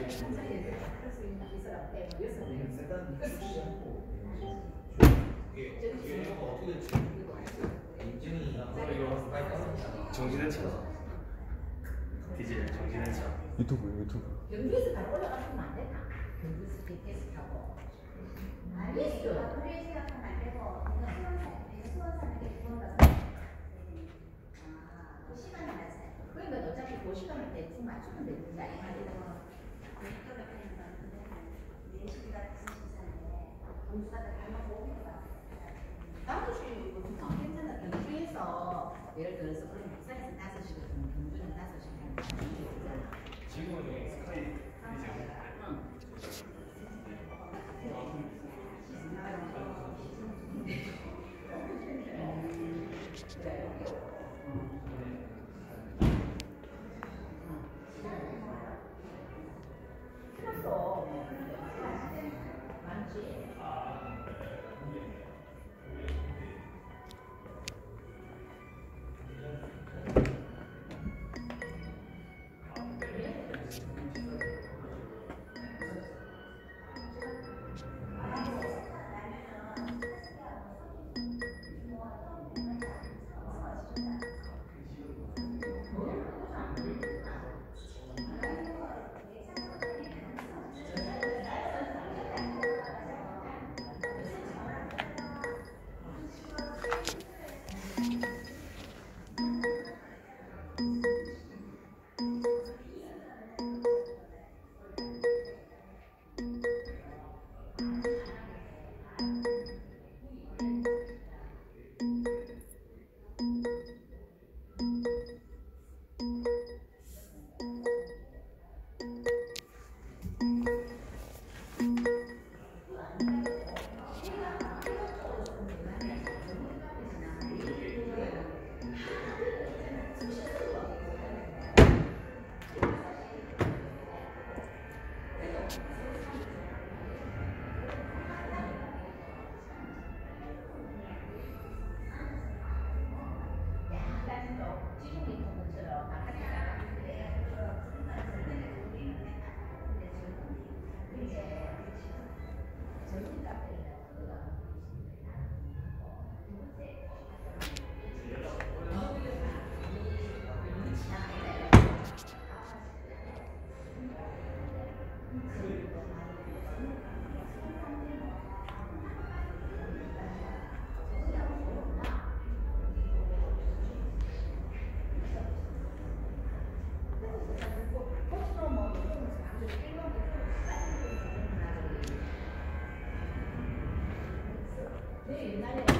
정신은 차. 디젤 정신은 차. 유튜브. 경주에서 바로 올라가시면 안 되나? 경주에서 BTS 타고. 알겠어. 그래 생각하면 안 되고, 수원사는 기본가서. 그 시간에 맞아요. 그러니까 어차피 그 시간을 대충 맞추면 되는 거 아니야? 괜찮아. 경주에서 예를 들어서 그럼 부산에서 5시거든. 경주는 5시간. 지금은 여기 스카이 디젤. 옛날에